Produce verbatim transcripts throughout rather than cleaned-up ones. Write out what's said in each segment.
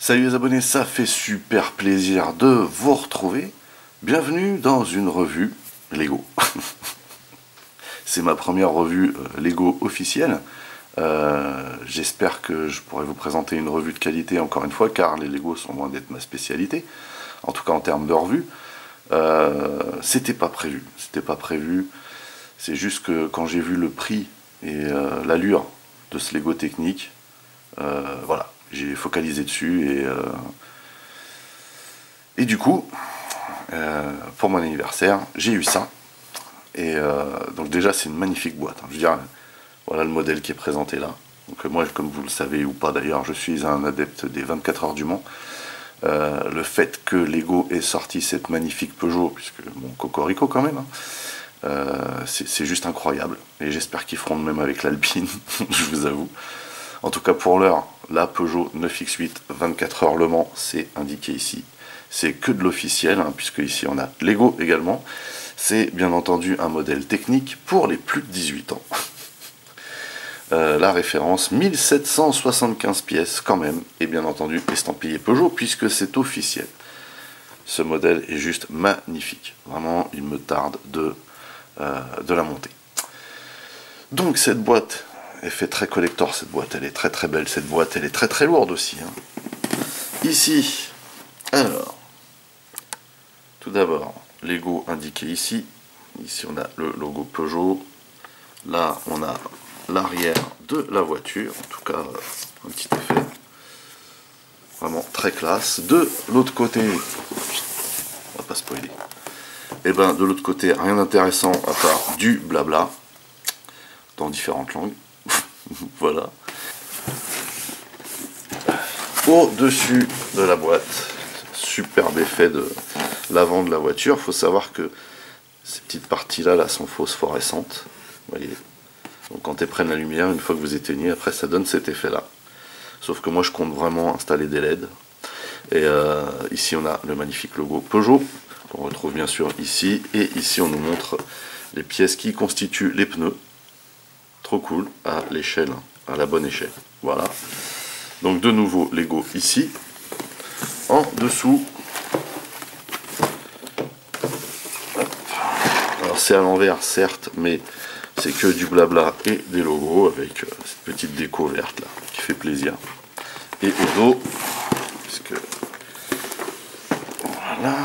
Salut les abonnés, ça fait super plaisir de vous retrouver. Bienvenue dans une revue Lego. C'est ma première revue euh, Lego officielle. Euh, J'espère que je pourrai vous présenter une revue de qualité encore une fois, car les Lego sont loin d'être ma spécialité. En tout cas en termes de revue. Euh, C'était pas prévu. C'était pas prévu. C'est juste que quand j'ai vu le prix et euh, l'allure de ce Lego Technic, euh, voilà. J'ai focalisé dessus et, euh, et du coup, euh, pour mon anniversaire, j'ai eu ça. Et euh, donc déjà, c'est une magnifique boîte. Hein. Je veux dire, voilà le modèle qui est présenté là. Donc moi, comme vous le savez ou pas d'ailleurs, je suis un adepte des vingt-quatre heures du Mans. Euh, le fait que Lego ait sorti cette magnifique Peugeot, puisque bon, cocorico quand même, hein, euh, c'est juste incroyable. Et j'espère qu'ils feront de même avec l'Alpine, je vous avoue. En tout cas pour l'heure, la Peugeot neuf X huit vingt-quatre heures Le Mans, c'est indiqué ici. C'est que de l'officiel, hein, puisque ici on a Lego également. C'est bien entendu un modèle technique pour les plus de dix-huit ans. Euh, la référence mille sept cent soixante-quinze pièces quand même, et bien entendu estampillé Peugeot, puisque c'est officiel. Ce modèle est juste magnifique. Vraiment, il me tarde de, euh, de la monter. Donc cette boîte... Elle fait très collector cette boîte, elle est très très belle cette boîte, elle est très très lourde aussi. Hein. Ici, alors, tout d'abord, Lego indiqué ici. Ici on a le logo Peugeot. Là on a l'arrière de la voiture, en tout cas un petit effet. Vraiment très classe. De l'autre côté, on va pas spoiler. Et ben de l'autre côté, rien d'intéressant à part du blabla dans différentes langues. Voilà. Au-dessus de la boîte, superbe effet de l'avant de la voiture. Il faut savoir que ces petites parties-là là, sont phosphorescentes. Vous voyez. Donc quand elles prennent la lumière, une fois que vous éteignez, après ça donne cet effet-là. Sauf que moi je compte vraiment installer des L E D. Et euh, ici on a le magnifique logo Peugeot, qu'on retrouve bien sûr ici. Et ici on nous montre les pièces qui constituent les pneus. Trop cool, à l'échelle, à la bonne échelle. Voilà. Donc de nouveau Lego ici. En dessous. Alors c'est à l'envers certes, mais c'est que du blabla et des logos avec euh, cette petite déco verte là, qui fait plaisir. Et au dos, puisque voilà.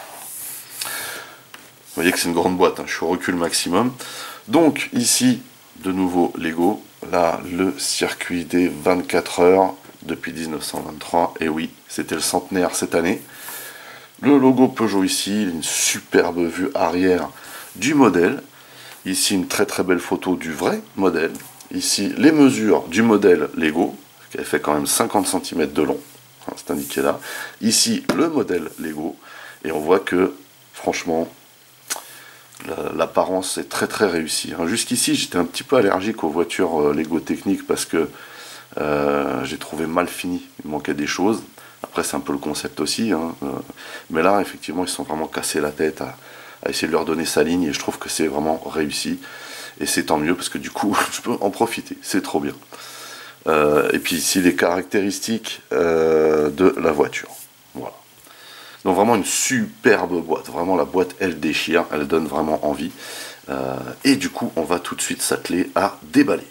Vous voyez que c'est une grande boîte, hein. Je suis au recul maximum. Donc ici, de nouveau Lego, là le circuit des vingt-quatre heures depuis mille neuf cent vingt-trois, et oui, c'était le centenaire cette année. Le logo Peugeot ici, une superbe vue arrière du modèle. Ici une très très belle photo du vrai modèle. Ici les mesures du modèle Lego, qui avait fait quand même cinquante centimètres de long, hein, c'est indiqué là. Ici le modèle Lego, et on voit que franchement, l'apparence est très très réussie. Jusqu'ici j'étais un petit peu allergique aux voitures Lego Technic parce que euh, j'ai trouvé mal fini, il manquait des choses. Après c'est un peu le concept aussi, hein. Mais là effectivement ils se sont vraiment cassés la tête à, à essayer de leur donner sa ligne, et je trouve que c'est vraiment réussi. Et c'est tant mieux parce que du coup je peux en profiter, c'est trop bien. Euh, et puis ici les caractéristiques euh, de la voiture. Voilà. Donc vraiment une superbe boîte, vraiment la boîte elle déchire, elle donne vraiment envie. Euh, et du coup on va tout de suite s'atteler à déballer.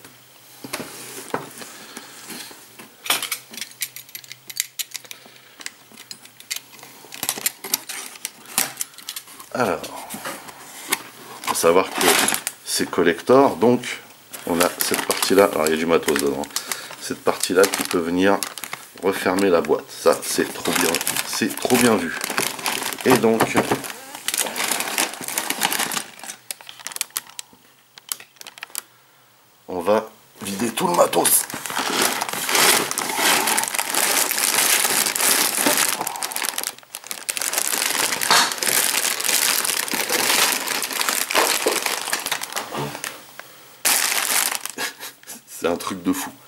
Alors, il faut savoir que c'est collector, donc on a cette partie là, alors il y a du matos dedans, cette partie là qui peut venir refermer la boîte, ça c'est trop bien, c'est trop bien vu. Et donc on va vider tout le matos. C'est un truc de fou.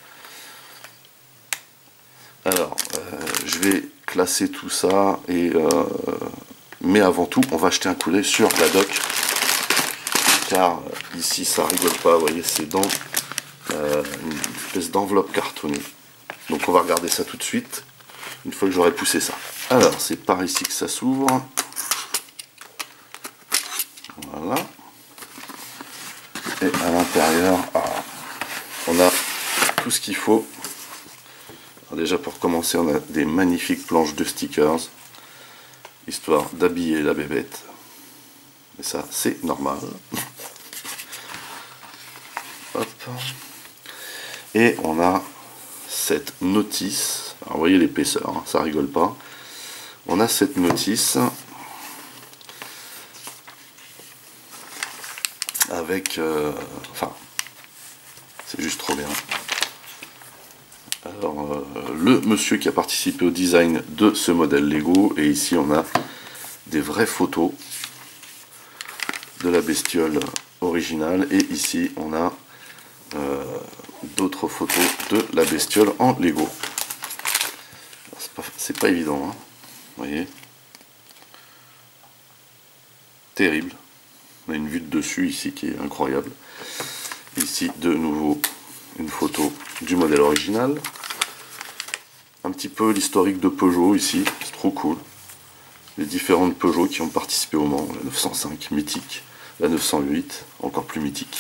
Alors, euh, je vais classer tout ça, et euh, mais avant tout, on va jeter un coup d'œil sur la doc, car euh, ici ça rigole pas. Vous voyez, c'est dans euh, une espèce d'enveloppe cartonnée. Donc on va regarder ça tout de suite. une fois que j'aurai poussé ça. Alors, c'est par ici que ça s'ouvre. Voilà. Et à l'intérieur, on a tout ce qu'il faut. Alors déjà, pour commencer, on a des magnifiques planches de stickers, histoire d'habiller la bébête. Et ça, c'est normal. Hop. Et on a cette notice. Alors, vous voyez l'épaisseur, hein, ça rigole pas. On a cette notice avec... Euh, enfin, c'est juste trop bien. Alors, euh, le monsieur qui a participé au design de ce modèle Lego, et ici on a des vraies photos de la bestiole originale, et ici on a euh, d'autres photos de la bestiole en Lego. C'est pas, pas évident, hein, vous voyez. Terrible. On a une vue de dessus ici qui est incroyable. Ici de nouveau une photo du modèle original. Un petit peu l'historique de Peugeot ici, c'est trop cool. Les différentes Peugeot qui ont participé au Mans, la neuf cent cinq mythique, la neuf cent huit encore plus mythique.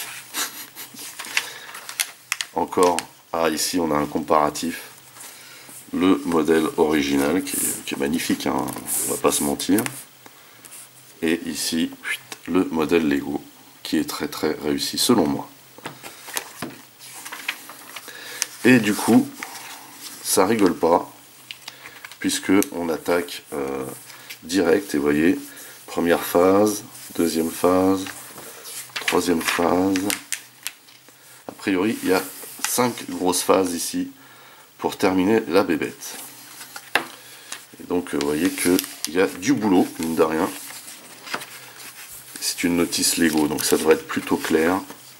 Encore, ah ici on a un comparatif, le modèle original qui est, qui est magnifique, hein, on va pas se mentir. Et ici le modèle Lego qui est très très réussi selon moi. Et du coup, ça rigole pas, puisque on attaque euh, direct, et vous voyez, première phase, deuxième phase, troisième phase. A priori, il y a cinq grosses phases ici pour terminer la bébête. Et donc, vous voyez qu'il y a du boulot, mine de rien. C'est une notice Lego, donc ça devrait être plutôt clair.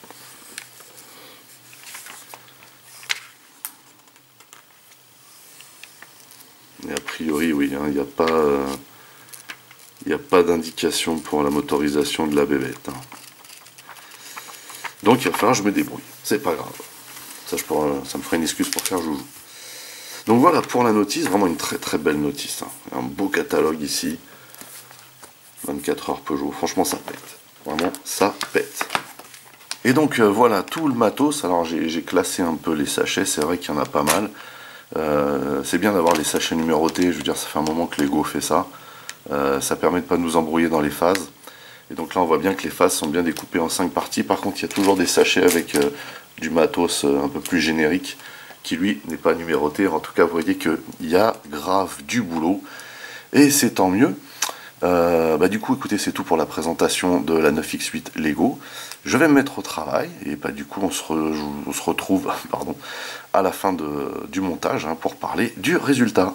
Et a priori, oui, il n'y a pas, euh, il n'y a pas d'indication pour la motorisation de la bébête. Hein. Donc il va falloir que je me débrouille. C'est pas grave. Ça, je pourrais, ça me ferait une excuse pour faire joujou. Donc voilà pour la notice, vraiment une très très belle notice. Hein. Un beau catalogue ici. vingt-quatre heures Peugeot. Franchement, ça pète. Vraiment, ça pète. Et donc euh, voilà tout le matos. Alors j'ai classé un peu les sachets. C'est vrai qu'il y en a pas mal. Euh, c'est bien d'avoir les sachets numérotés, je veux dire ça fait un moment que Lego fait ça, euh, ça permet de pas nous embrouiller dans les phases, et donc là on voit bien que les phases sont bien découpées en cinq parties. Par contre il y a toujours des sachets avec euh, du matos euh, un peu plus générique, qui lui n'est pas numéroté. En tout cas vous voyez qu'il y a grave du boulot, et c'est tant mieux. Euh, bah du coup écoutez, c'est tout pour la présentation de la neuf X huit Lego. Je vais me mettre au travail, et bah du coup on se, re, on se retrouve pardon, à la fin de, du montage, hein, pour parler du résultat.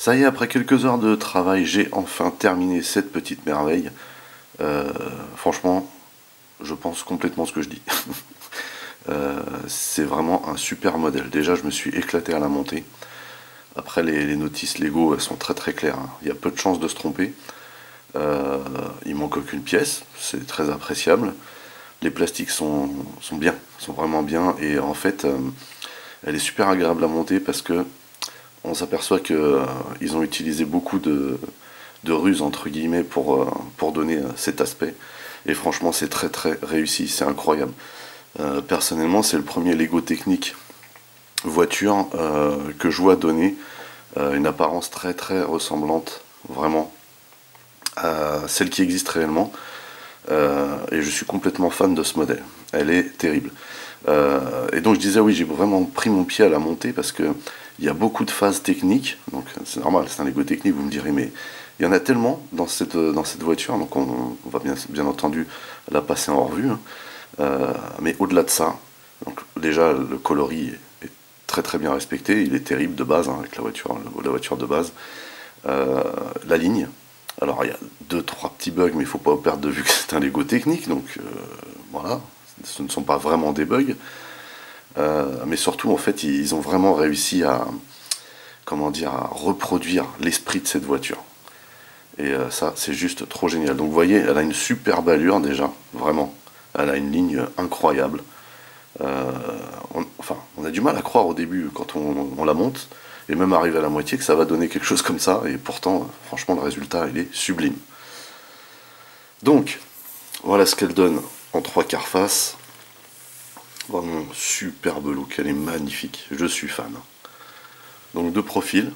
Ça y est, après quelques heures de travail, j'ai enfin terminé cette petite merveille. Euh, franchement, je pense complètement ce que je dis. euh, c'est vraiment un super modèle. Déjà, je me suis éclaté à la montée. Après, les, les notices Lego, elles sont très très claires, hein. Il y a peu de chances de se tromper. Euh, il manque aucune pièce, c'est très appréciable. Les plastiques sont, sont bien, sont vraiment bien. Et en fait, euh, elle est super agréable à monter parce que on s'aperçoit qu'ils euh, ont utilisé beaucoup de, de ruses entre guillemets pour, euh, pour donner euh, cet aspect. Et franchement, c'est très très réussi, c'est incroyable. Euh, personnellement, c'est le premier Lego technique voiture euh, que je vois donner euh, une apparence très très ressemblante, vraiment, à celle qui existe réellement. Euh, et je suis complètement fan de ce modèle. Elle est terrible. Euh, et donc je disais oui, j'ai vraiment pris mon pied à la montée parce que il y a beaucoup de phases techniques, donc c'est normal, c'est un Lego technique, vous me direz, mais il y en a tellement dans cette, dans cette voiture, donc on, on va bien, bien entendu la passer en revue. Hein. Euh, mais au-delà de ça, donc déjà le coloris est, est très très bien respecté, il est terrible de base hein, avec la voiture, la voiture de base. Euh, la ligne, alors il y a deux trois petits bugs, mais il ne faut pas perdre de vue que c'est un Lego technique, donc euh, voilà, ce ne sont pas vraiment des bugs. Euh, mais surtout, en fait, ils ont vraiment réussi à, comment dire, à reproduire l'esprit de cette voiture. Et euh, ça, c'est juste trop génial. Donc, vous voyez, elle a une superbe allure déjà, vraiment. Elle a une ligne incroyable. Euh, on, enfin, on a du mal à croire au début quand on, on la monte, et même arrivé à la moitié, que ça va donner quelque chose comme ça. Et pourtant, franchement, le résultat, il est sublime. Donc, voilà ce qu'elle donne en trois quarts face. Vraiment superbe look, elle est magnifique, je suis fan. Donc de profil,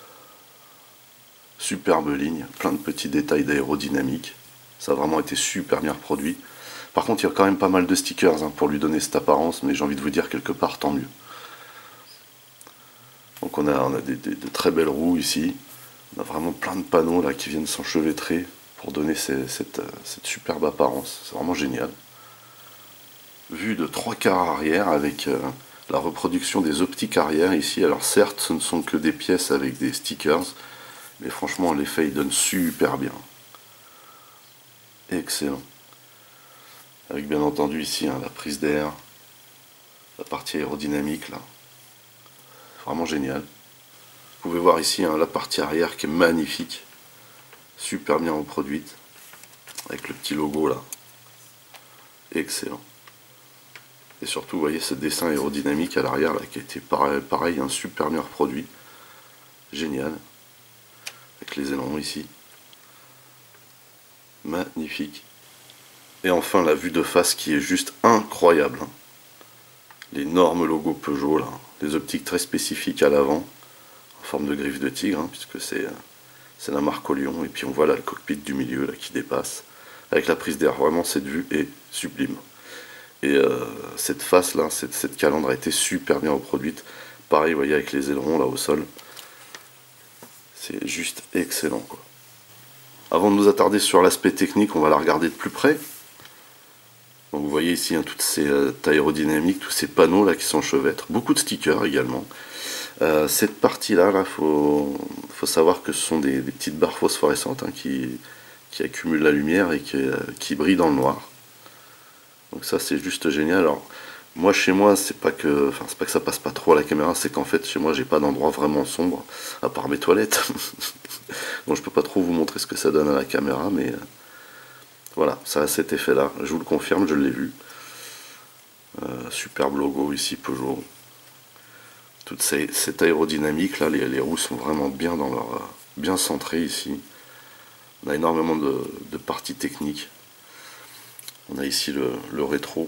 superbe ligne, plein de petits détails d'aérodynamique, ça a vraiment été super bien reproduit. Par contre il y a quand même pas mal de stickers hein, pour lui donner cette apparence, mais j'ai envie de vous dire quelque part tant mieux. Donc on a, on a des, des, de très belles roues ici, on a vraiment plein de panneaux là qui viennent s'enchevêtrer pour donner ces, cette, cette superbe apparence, c'est vraiment génial. Vue de trois quarts arrière avec euh, la reproduction des optiques arrière ici. Alors certes ce ne sont que des pièces avec des stickers, mais franchement l'effet il donne super bien. Excellent. Avec bien entendu ici hein, la prise d'air, la partie aérodynamique là. Vraiment génial. Vous pouvez voir ici hein, la partie arrière qui est magnifique. Super bien reproduite. Avec le petit logo là. Excellent. Et surtout, vous voyez ce dessin aérodynamique à l'arrière là qui a été pareil, pareil hein, super bien reproduit. Génial. Avec les ailerons ici. Magnifique. Et enfin la vue de face qui est juste incroyable. L'énorme logo Peugeot là. Les optiques très spécifiques à l'avant. En forme de griffe de tigre, hein, puisque c'est c'est la marque au lion. Et puis on voit là le cockpit du milieu là qui dépasse. Avec la prise d'air, vraiment cette vue est sublime. Et euh, cette face là, cette, cette calandre a été super bien reproduite. Pareil, vous voyez, avec les ailerons là au sol. C'est juste excellent quoi. Avant de nous attarder sur l'aspect technique, on va la regarder de plus près. Donc vous voyez ici hein, toutes ces euh, aérodynamiques, tous ces panneaux là qui s'enchevêtrent. Beaucoup de stickers également. Euh, cette partie là, il faut, faut savoir que ce sont des, des petites barres phosphorescentes hein, qui, qui accumulent la lumière et qui, euh, qui brillent dans le noir. Donc ça c'est juste génial. Alors moi chez moi c'est pas que enfin c'est pas que ça passe pas trop à la caméra, c'est qu'en fait chez moi j'ai pas d'endroit vraiment sombre à part mes toilettes. Donc je peux pas trop vous montrer ce que ça donne à la caméra, mais euh, voilà, ça a cet effet là, je vous le confirme, je l'ai vu. Euh, superbe logo ici Peugeot. Toute ces, cette aérodynamique là, les, les roues sont vraiment bien dans leur euh, bien centrées ici. On a énormément de, de parties techniques. On a ici le, le rétro.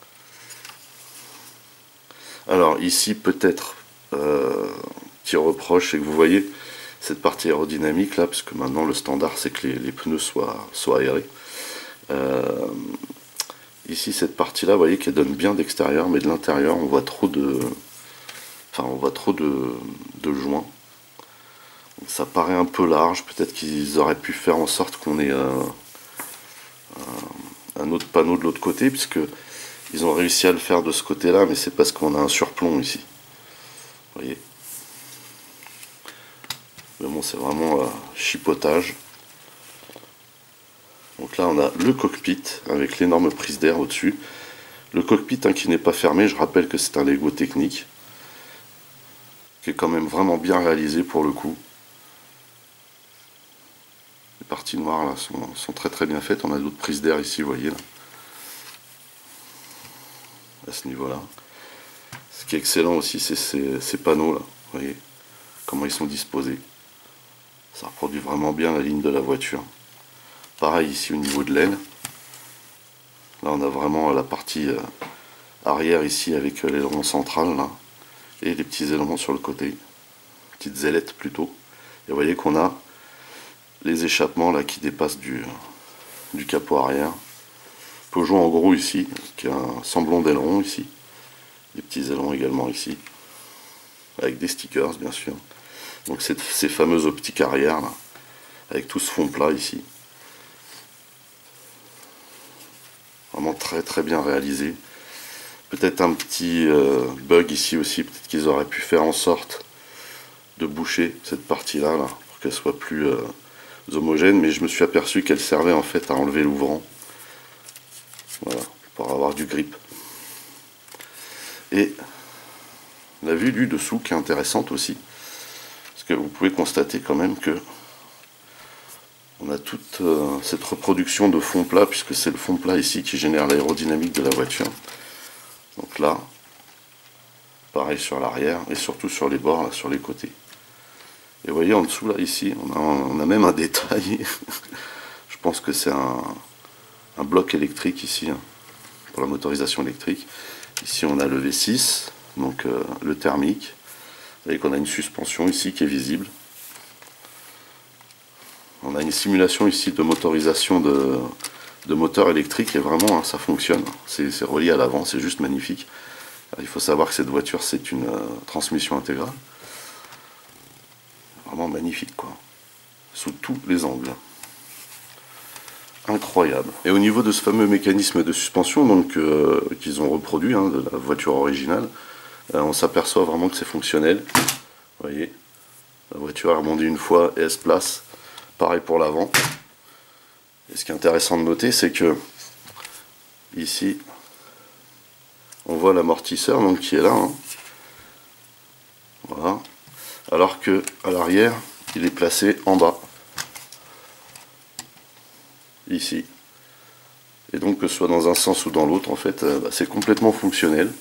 Alors ici peut-être euh, qui reproche, c'est que vous voyez cette partie aérodynamique là, parce que maintenant le standard c'est que les, les pneus soient, soient aérés. Euh, ici cette partie là, vous voyez qu'elle donne bien d'extérieur, mais de l'intérieur on voit trop de, enfin on voit trop de, de joints. Donc, ça paraît un peu large. Peut-être qu'ils auraient pu faire en sorte qu'on ait un, un, un autre panneau de l'autre côté, puisque ils ont réussi à le faire de ce côté-là, mais c'est parce qu'on a un surplomb ici. Vous voyez. Mais bon, c'est vraiment euh, chipotage. Donc là on a le cockpit avec l'énorme prise d'air au-dessus. Le cockpit hein, qui n'est pas fermé, je rappelle que c'est un Lego technique, qui est quand même vraiment bien réalisé pour le coup. Les parties noires là sont, sont très très bien faites. On a d'autres prises d'air ici, vous voyez là. À ce niveau-là. Ce qui est excellent aussi, c'est ces, ces panneaux là. Vous voyez comment ils sont disposés. Ça reproduit vraiment bien la ligne de la voiture. Pareil ici au niveau de l'aile. Là on a vraiment la partie euh, arrière ici avec euh, l'aileron central là. Et les petits éléments sur le côté. Petites ailettes plutôt. Et vous voyez qu'on a les échappements là qui dépassent du, du capot arrière. Peugeot en gros ici, qui a un semblant d'aileron ici. Des petits ailerons également ici. Avec des stickers bien sûr. Donc cette, ces fameuses optiques arrière là. Avec tout ce fond plat ici. Vraiment très très bien réalisé. Peut-être un petit euh, bug ici aussi. Peut-être qu'ils auraient pu faire en sorte de boucher cette partie là, là pour qu'elle soit plus euh, homogène. Mais je me suis aperçu qu'elle servait en fait à enlever l'ouvrant. Voilà, pour avoir du grip. Et la vue du dessous qui est intéressante aussi. Parce que vous pouvez constater quand même que on a toute euh, cette reproduction de fond plat, puisque c'est le fond plat ici qui génère l'aérodynamique de la voiture. Donc là, pareil sur l'arrière et surtout sur les bords, là, sur les côtés. Et vous voyez en dessous, là, ici, on a, on a même un détail. Je pense que c'est un, un bloc électrique ici, hein, pour la motorisation électrique. Ici, on a le V six, donc euh, le thermique. Vous voyez qu'on a une suspension ici qui est visible. On a une simulation ici de motorisation de, de moteur électrique et vraiment hein, ça fonctionne. C'est relié à l'avant, c'est juste magnifique. Alors, il faut savoir que cette voiture c'est une euh, transmission intégrale. Vraiment magnifique quoi. Sous tous les angles. Incroyable. Et au niveau de ce fameux mécanisme de suspension donc euh, qu'ils ont reproduit hein, de la voiture originale, euh, on s'aperçoit vraiment que c'est fonctionnel. Vous voyez, la voiture est rebondie une fois et elle se place. Pareil pour l'avant. Et ce qui est intéressant de noter, c'est que ici, on voit l'amortisseur donc qui est là. Hein. Voilà. Alors que à l'arrière, il est placé en bas. Ici. Et donc que ce soit dans un sens ou dans l'autre, en fait, euh, bah, c'est complètement fonctionnel.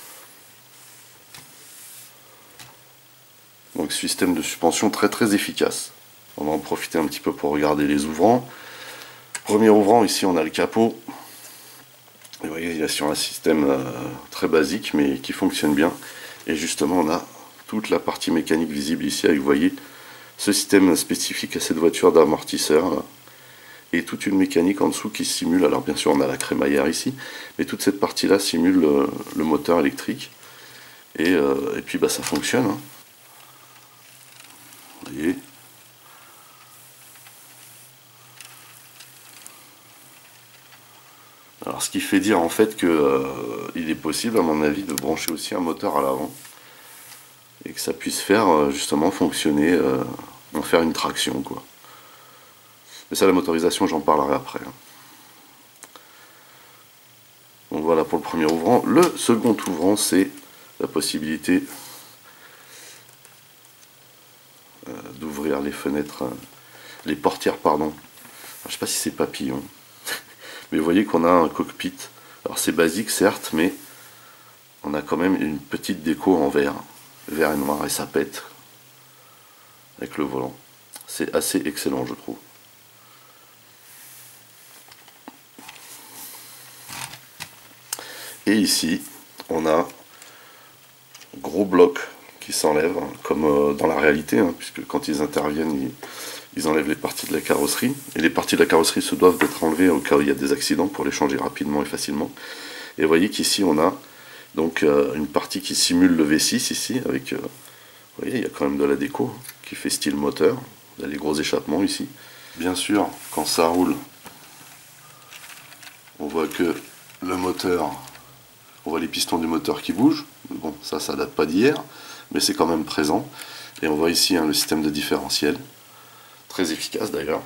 Donc système de suspension très très efficace. On va en profiter un petit peu pour regarder les ouvrants. Premier ouvrant, ici on a le capot. Et vous voyez, il y a sur un système euh, très basique mais qui fonctionne bien. Et justement, on a toute la partie mécanique visible ici avec, vous voyez, ce système spécifique à cette voiture d'amortisseur. Et toute une mécanique en dessous qui simule, alors bien sûr on a la crémaillère ici, mais toute cette partie là simule le, le moteur électrique. Et, euh, et puis bah, ça fonctionne. Hein. Vous voyez. Alors ce qui fait dire en fait que euh, il est possible à mon avis de brancher aussi un moteur à l'avant et que ça puisse faire euh, justement fonctionner, euh, en faire une traction quoi. Mais ça la motorisation j'en parlerai après. Hein. Donc voilà pour le premier ouvrant. Le second ouvrant c'est la possibilité euh, d'ouvrir les fenêtres, euh, les portières pardon. Alors, je sais pas si c'est papillon. Mais vous voyez qu'on a un cockpit. Alors c'est basique certes, mais on a quand même une petite déco en vert. Vert et noir et ça pète. Avec le volant. C'est assez excellent je trouve. Et ici, on a un gros bloc qui s'enlève, hein, comme euh, dans la réalité, hein, puisque quand ils interviennent, ils, ils enlèvent les parties de la carrosserie. Et les parties de la carrosserie se doivent d'être enlevées au cas où il y a des accidents pour les changer rapidement et facilement. Et vous voyez qu'ici on a donc euh, une partie qui simule le V six ici, avec, euh, vous voyez, il y a quand même de la déco qui fait style moteur. Il y a les gros échappements ici. Bien sûr, quand ça roule, on voit que le moteur, on voit les pistons du moteur qui bougent. Bon, ça, ça date pas d'hier, mais c'est quand même présent. Et on voit ici hein, le système de différentiel, très efficace d'ailleurs.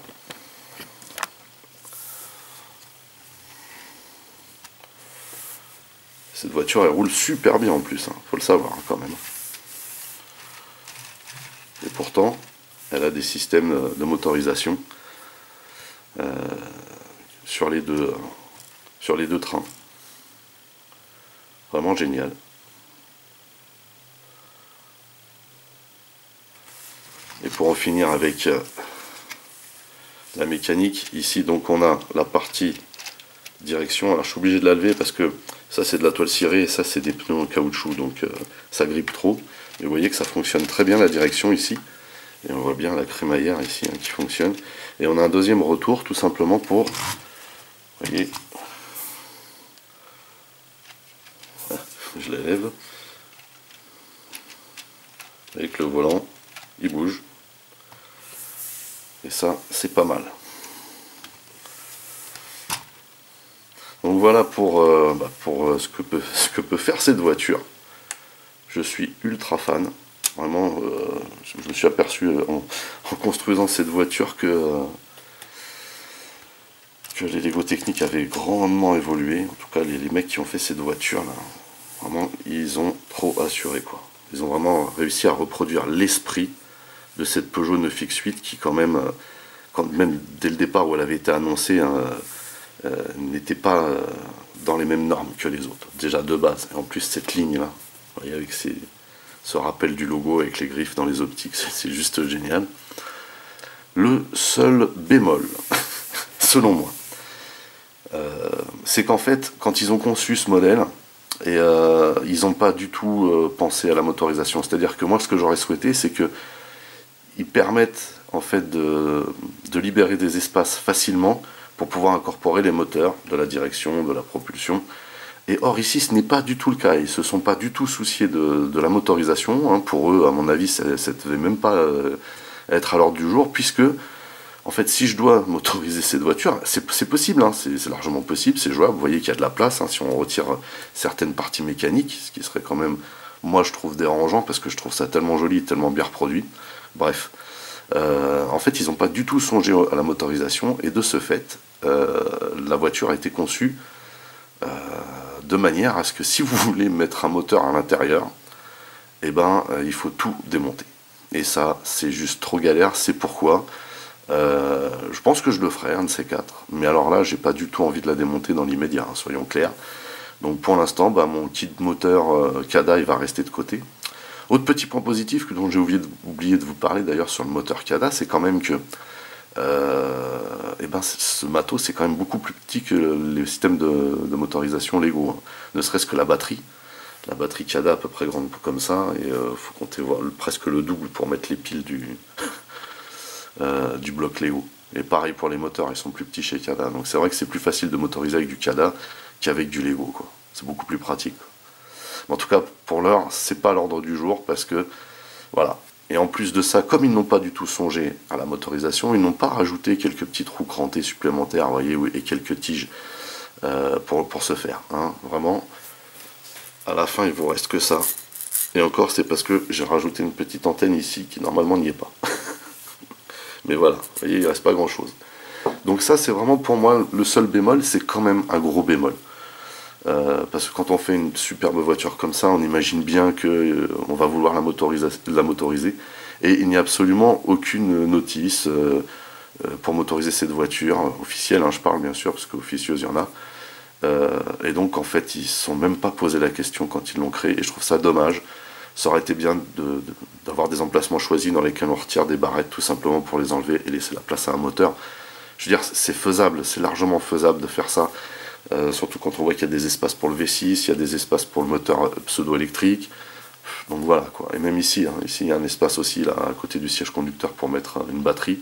Cette voiture elle roule super bien en plus, hein, faut le savoir hein, quand même. Et pourtant, elle a des systèmes de motorisation euh, sur les deux, euh, sur les deux trains. Vraiment génial. Et pour en finir avec euh, la mécanique, ici donc on a la partie direction. Alors je suis obligé de la lever parce que ça c'est de la toile cirée et ça c'est des pneus en caoutchouc, donc euh, ça grippe trop. Mais vous voyez que ça fonctionne très bien la direction ici. Et on voit bien la crémaillère ici hein, qui fonctionne. Et on a un deuxième retour tout simplement pour, vous voyez, je la lève, avec le volant, il bouge. Et ça, c'est pas mal. Donc voilà pour, euh, bah pour euh, ce, que peut, ce que peut faire cette voiture. Je suis ultra fan. Vraiment, euh, je me suis aperçu en, en construisant cette voiture que, euh, que les Lego techniques avaient grandement évolué. En tout cas, les, les mecs qui ont fait cette voiture, là, vraiment, ils ont trop assuré, quoi. Ils ont vraiment réussi à reproduire l'esprit de cette Peugeot neuf X huit qui, quand même, euh, quand même dès le départ où elle avait été annoncée, hein, euh, n'était pas euh, dans les mêmes normes que les autres. Déjà de base. Et en plus, cette ligne-là, vous voyez, avec ces, ce rappel du logo avec les griffes dans les optiques, c'est juste génial. Le seul bémol, selon moi, euh, c'est qu'en fait, quand ils ont conçu ce modèle, et euh, ils n'ont pas du tout euh, pensé à la motorisation. C'est-à-dire que moi, ce que j'aurais souhaité, c'est que ils permettent en fait de, de libérer des espaces facilement pour pouvoir incorporer les moteurs de la direction, de la propulsion. Et or ici, ce n'est pas du tout le cas. Ils ne se sont pas du tout souciés de, de la motorisation. Hein. Pour eux, à mon avis, ça ne devait même pas euh, être à l'ordre du jour, puisque en fait, si je dois motoriser cette voiture, c'est possible, hein, c'est largement possible, c'est jouable. Vous voyez qu'il y a de la place, hein, si on retire certaines parties mécaniques, ce qui serait quand même, moi je trouve dérangeant, parce que je trouve ça tellement joli, tellement bien reproduit. Bref, euh, en fait, ils n'ont pas du tout songé à la motorisation, et de ce fait, euh, la voiture a été conçue euh, de manière à ce que si vous voulez mettre un moteur à l'intérieur, eh ben, euh, il faut tout démonter. Et ça, c'est juste trop galère, c'est pourquoi... Euh, je pense que je le ferai, un de ces quatre. Mais alors là, j'ai pas du tout envie de la démonter dans l'immédiat, hein, soyons clairs. Donc pour l'instant, bah, mon kit moteur euh, CADA, il va rester de côté. Autre petit point positif dont j'ai oublié, oublié de vous parler d'ailleurs sur le moteur CADA, c'est quand même que euh, eh ben, ce matos, c'est quand même beaucoup plus petit que les systèmes de, de motorisation Lego. Hein. Ne serait-ce que la batterie. La batterie CADA à peu près grande comme ça, et il euh, faut compter voir le, presque le double pour mettre les piles du... Euh, du bloc Lego. Et pareil pour les moteurs, ils sont plus petits chez CADA. Donc c'est vrai que c'est plus facile de motoriser avec du CADA qu'avec du Lego, quoi. C'est beaucoup plus pratique. Mais en tout cas, pour l'heure, c'est pas à l'ordre du jour parce que voilà. Et en plus de ça, comme ils n'ont pas du tout songé à la motorisation, ils n'ont pas rajouté quelques petits trous crantés supplémentaires, vous voyez, et quelques tiges euh, pour, pour ce faire. Hein. Vraiment, à la fin, il vous reste que ça. Et encore, c'est parce que j'ai rajouté une petite antenne ici qui normalement n'y est pas. Mais voilà, vous voyez, il ne reste pas grand chose. Donc ça, c'est vraiment pour moi le seul bémol, c'est quand même un gros bémol. Euh, parce que quand on fait une superbe voiture comme ça, on imagine bien qu'on euh, va vouloir la, la motoriser. Et il n'y a absolument aucune notice euh, pour motoriser cette voiture, officielle, hein, je parle bien sûr, parce qu'officieuse, il y en a. Euh, et donc, en fait, ils ne se sont même pas posé la question quand ils l'ont créé, et je trouve ça dommage. Ça aurait été bien d'avoir de, de, des emplacements choisis dans lesquels on retire des barrettes tout simplement pour les enlever et laisser la place à un moteur. Je veux dire, c'est faisable, c'est largement faisable de faire ça, euh, surtout quand on voit qu'il y a des espaces pour le V six, il y a des espaces pour le moteur pseudo-électrique. Donc voilà, quoi. Et même ici, hein, ici il y a un espace aussi là, à côté du siège conducteur pour mettre une batterie.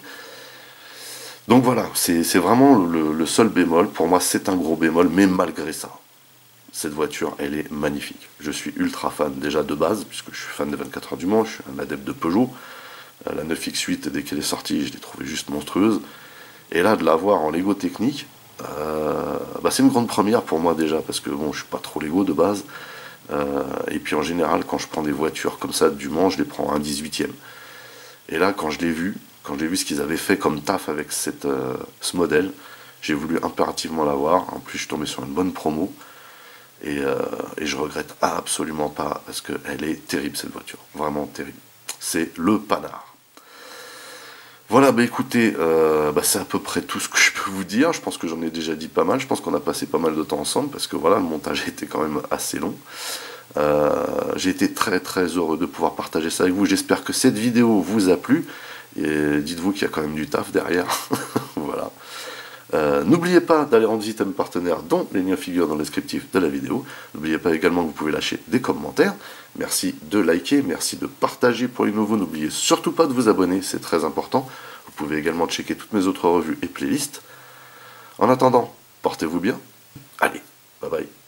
Donc voilà, c'est vraiment le, le seul bémol. Pour moi, c'est un gros bémol, mais malgré ça, cette voiture, elle est magnifique. Je suis ultra fan déjà de base, puisque je suis fan des vingt-quatre heures du Mans, je suis un adepte de Peugeot. Euh, la neuf X huit, dès qu'elle est sortie, je l'ai trouvée juste monstrueuse. Et là, de la voir en Lego technique, euh, bah, c'est une grande première pour moi déjà, parce que bon, je suis pas trop Lego de base. Euh, et puis en général, quand je prends des voitures comme ça du Mans, je les prends à un dix-huitième. Et là, quand je l'ai vu, quand j'ai vu ce qu'ils avaient fait comme taf avec cette, euh, ce modèle, j'ai voulu impérativement l'avoir. En plus, je suis tombé sur une bonne promo. Et, euh, et je regrette absolument pas, parce qu'elle est terrible cette voiture. Vraiment terrible. C'est le Panhard. Voilà, bah écoutez, euh, bah c'est à peu près tout ce que je peux vous dire. Je pense que j'en ai déjà dit pas mal. Je pense qu'on a passé pas mal de temps ensemble parce que voilà, le montage a été quand même assez long. Euh, j'ai été très très heureux de pouvoir partager ça avec vous. J'espère que cette vidéo vous a plu. Et dites-vous qu'il y a quand même du taf derrière. Voilà. Euh, N'oubliez pas d'aller rendre visite à mes partenaires dont les liens figurent dans le descriptif de la vidéo. N'oubliez pas également que vous pouvez lâcher des commentaires. Merci de liker, merci de partager pour les nouveaux. N'oubliez surtout pas de vous abonner, c'est très important. Vous pouvez également checker toutes mes autres revues et playlists. En attendant, portez-vous bien. Allez, bye bye.